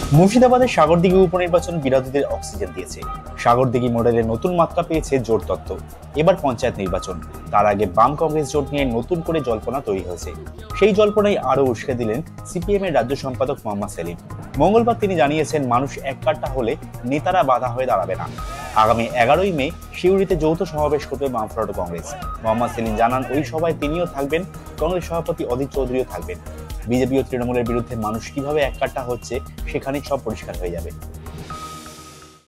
মুর্শিদাবাদের সাগরদিঘি উপনির্বাচন বিরোধীদের অক্সিজেন দিয়েছে। সাগরদিঘি মডেলের নতুন মাত্রা পেয়েছে জোট তত্ত্ব। এবার পঞ্চায়েত নির্বাচন, তার আগে বাম কংগ্রেস জোট নিয়ে নতুন করে জল্পনা তৈরি হয়েছে। সেই জল্পনায় আরো উস্কে দিলেন সিপিএম এর রাজ্য সম্পাদক মোহাম্মদ সেলিম। মঙ্গলবার তিনি জানিয়েছেন, মানুষ এককাট্টা হলে নেতারা বাধা হয়ে দাঁড়াবে না। আগামী 11ই মে সিউড়িতে যৌথ সমাবেশ করবে বামফ্রন্ট কংগ্রেস। মোহাম্মদ সেলিম জানান, ওই সভায় তিনিও থাকবেন, কংগ্রেস সভাপতি অধীর চৌধুরীও থাকবেন। বিজেপি ও তৃণমূলের বিরুদ্ধে মানুষ কিভাবে এককাট্টা হচ্ছে সেখানেই সব পরিষ্কার হয়ে যাবে।